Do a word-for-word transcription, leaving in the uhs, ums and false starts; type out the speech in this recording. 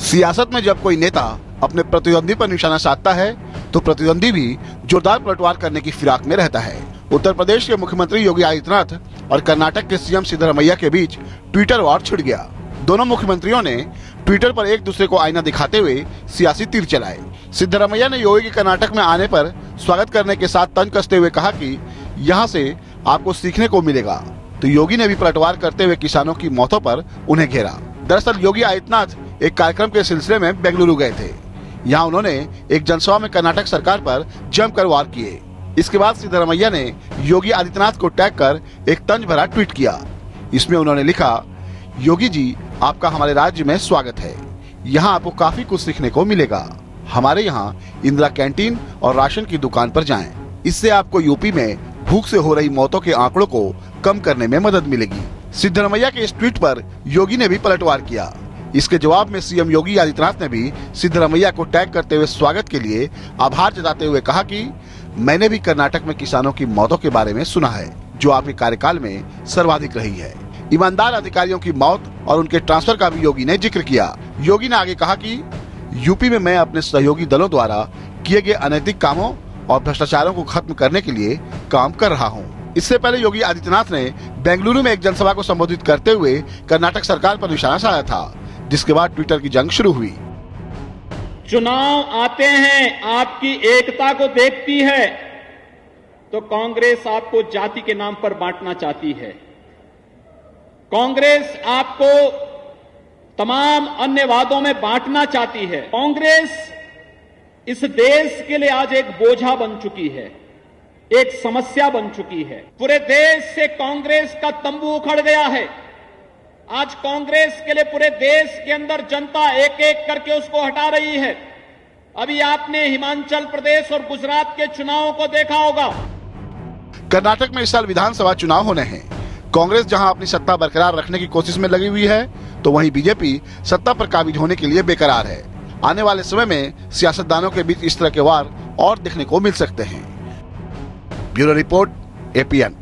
सियासत में जब कोई नेता अपने प्रतिद्वंदी पर निशाना साधता है तो प्रतिद्वंदी भी जोरदार पलटवार करने की फिराक में रहता है। उत्तर प्रदेश के मुख्यमंत्री योगी आदित्यनाथ और कर्नाटक के सीएम सिद्धरमैया के बीच ट्विटर वार छिड़ गया। दोनों मुख्यमंत्रियों ने ट्विटर पर एक दूसरे को आईना दिखाते हुए सियासी तीर चलाए। सिद्धरमैया ने योगी के कर्नाटक में आने पर स्वागत करने के साथ तंज कसते हुए कहा कि यहाँ से आपको सीखने को मिलेगा, तो योगी ने भी पलटवार करते हुए किसानों की मौतों पर उन्हें घेरा। दरअसल योगी आदित्यनाथ एक कार्यक्रम के सिलसिले में बेंगलुरु गए थे। यहाँ उन्होंने एक जनसभा में कर्नाटक सरकार पर जमकर वार किए। इसके बाद सिद्धरमैया ने योगी आदित्यनाथ को टैग कर एक तंज भरा ट्वीट किया। इसमें उन्होंने लिखा, योगी जी आपका हमारे राज्य में स्वागत है, यहाँ आपको काफी कुछ सीखने को मिलेगा। हमारे यहाँ इंदिरा कैंटीन और राशन की दुकान पर जाएं, इससे आपको यूपी में भूख से हो रही मौतों के आंकड़ों को कम करने में मदद मिलेगी। सिद्धरमैया के इस ट्वीट पर योगी ने भी पलटवार किया। इसके जवाब में सीएम योगी आदित्यनाथ ने भी सिद्धरमैया को टैग करते हुए स्वागत के लिए आभार जताते हुए कहा कि मैंने भी कर्नाटक में किसानों की मौतों के बारे में सुना है, जो आपके कार्यकाल में सर्वाधिक रही है। ईमानदार अधिकारियों की मौत और उनके ट्रांसफर का भी योगी ने जिक्र किया। योगी ने आगे कहा कि यूपी में मैं अपने सहयोगी दलों द्वारा किए गए अनैतिक कामों और भ्रष्टाचारों को खत्म करने के लिए काम कर रहा हूँ। इससे पहले योगी आदित्यनाथ ने बेंगलुरु में एक जनसभा को संबोधित करते हुए कर्नाटक सरकार पर निशाना साधा था, जिसके बाद ट्विटर की जंग शुरू हुई। चुनाव आते हैं, आपकी एकता को देखती है तो कांग्रेस आपको जाति के नाम पर बांटना चाहती है। कांग्रेस आपको तमाम अन्य वादों में बांटना चाहती है। कांग्रेस इस देश के लिए आज एक बोझा बन चुकी है, एक समस्या बन चुकी है। पूरे देश से कांग्रेस का तंबू उखड़ गया है। आज कांग्रेस के लिए पूरे देश के अंदर जनता एक एक करके उसको हटा रही है। अभी आपने हिमाचल प्रदेश और गुजरात के चुनावों को देखा होगा। कर्नाटक में इस साल विधानसभा चुनाव होने हैं। कांग्रेस जहां अपनी सत्ता बरकरार रखने की कोशिश में लगी हुई है, तो वहीं बीजेपी सत्ता पर काबिज होने के लिए बेकरार है। आने वाले समय में सियासतदानों के बीच इस तरह के वार और देखने को मिल सकते हैं। Bureau report, APN.